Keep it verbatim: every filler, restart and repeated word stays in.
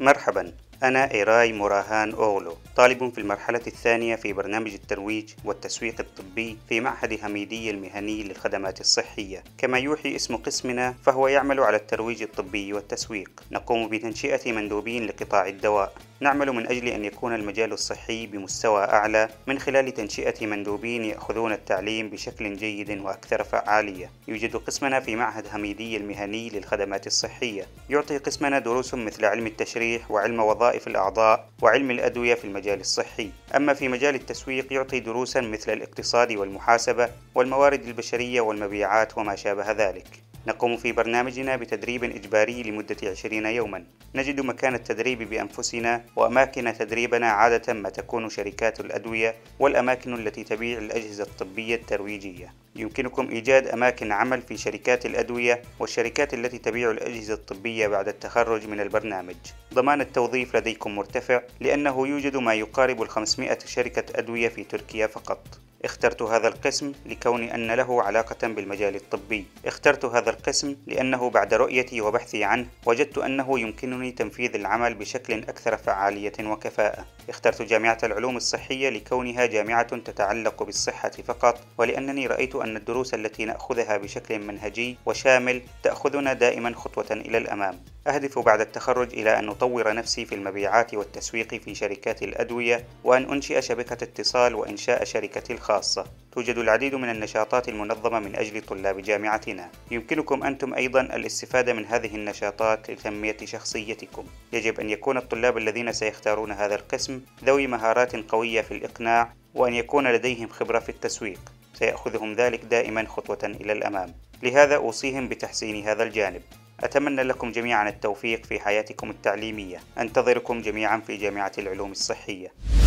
مرحبا، أنا إيراي موراهان أوغلو، طالب في المرحلة الثانية في برنامج الترويج والتسويق الطبي في معهد حميدية المهني للخدمات الصحية. كما يوحي اسم قسمنا فهو يعمل على الترويج الطبي والتسويق. نقوم بتنشئة مندوبين لقطاع الدواء. نعمل من أجل أن يكون المجال الصحي بمستوى أعلى من خلال تنشئة مندوبين يأخذون التعليم بشكل جيد وأكثر فعالية. يوجد قسمنا في معهد حميدية المهني للخدمات الصحية. يعطي قسمنا دروس مثل علم التشريح وعلم وظائف الأعضاء وعلم الأدوية في المجال الصحي. أما في مجال التسويق يعطي دروسا مثل الاقتصاد والمحاسبة والموارد البشرية والمبيعات وما شابه ذلك. نقوم في برنامجنا بتدريب إجباري لمدة عشرين يوما. نجد مكان التدريب بأنفسنا، وأماكن تدريبنا عادة ما تكون شركات الأدوية والأماكن التي تبيع الأجهزة الطبية الترويجية. يمكنكم إيجاد أماكن عمل في شركات الأدوية والشركات التي تبيع الأجهزة الطبية بعد التخرج من البرنامج. ضمان التوظيف لديكم مرتفع لأنه يوجد ما يقارب الخمسمائة شركة أدوية في تركيا فقط. اخترت هذا القسم لكون أن له علاقة بالمجال الطبي. اخترت هذا القسم لأنه بعد رؤيتي وبحثي عنه وجدت أنه يمكنني تنفيذ العمل بشكل أكثر فعالية وكفاءة. اخترت جامعة العلوم الصحية لكونها جامعة تتعلق بالصحة فقط، ولأنني رأيت أن الدروس التي نأخذها بشكل منهجي وشامل تأخذنا دائما خطوة إلى الأمام. أهدف بعد التخرج إلى أن أطور نفسي في المبيعات والتسويق في شركات الأدوية، وأن أنشئ شبكة اتصال وإنشاء شركتي الخاصة. توجد العديد من النشاطات المنظمة من أجل طلاب جامعتنا. يمكنكم أنتم أيضا الاستفادة من هذه النشاطات لتنمية شخصيتكم. يجب أن يكون الطلاب الذين سيختارون هذا القسم ذوي مهارات قوية في الإقناع، وأن يكون لديهم خبرة في التسويق. سيأخذهم ذلك دائما خطوة إلى الأمام. لهذا أوصيهم بتحسين هذا الجانب. أتمنى لكم جميعا التوفيق في حياتكم التعليمية. أنتظركم جميعا في جامعة العلوم الصحية.